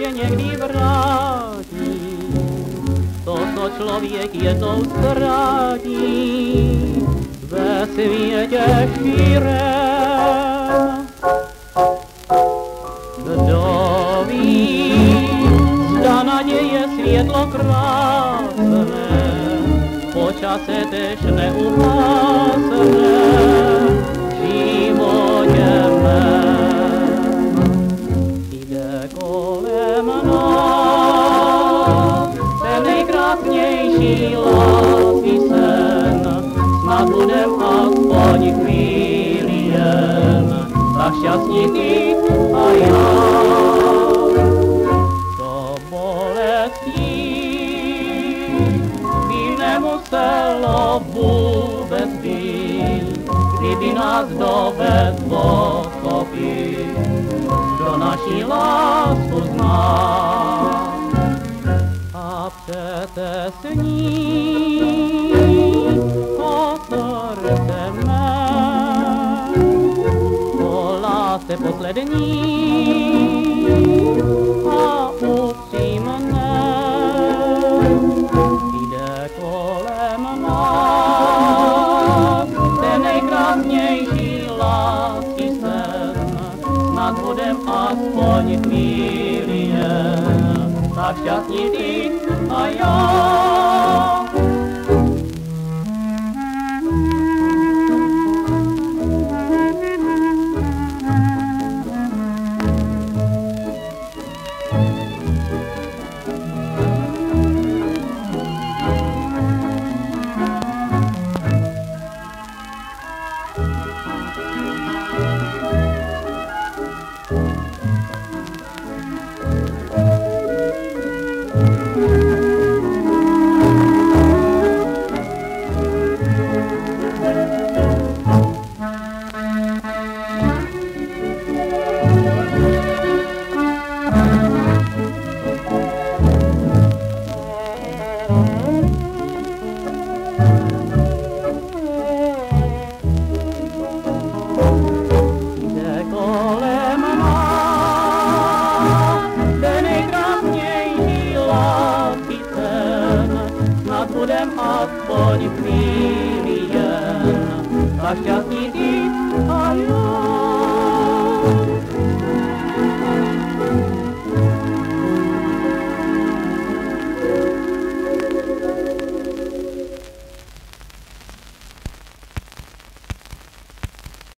ještě někdy vrátí. To, co člověk jednou ztratí, ve světě širém. Kdo ví, zda naděje světlo krásné, po čase tež neupásne v životě mém. Jde kolem nás ten nejkrásnější lásky sen, snad budem aspoň chvíli jen tak šťastní ty a já. To bolestí by nemuselo vůbec být, kdyby nás dovedlo pochopit, kdo naši lásku zná. A přete s ní o srdce mé, o lásce poslední a upřímné. Jde kolem nás ten nejkrásnější lásky sen, snad budem aspoň chvíli jen tak šťastní ty a já. Budem aspoň chvíli jen tak šťastný ty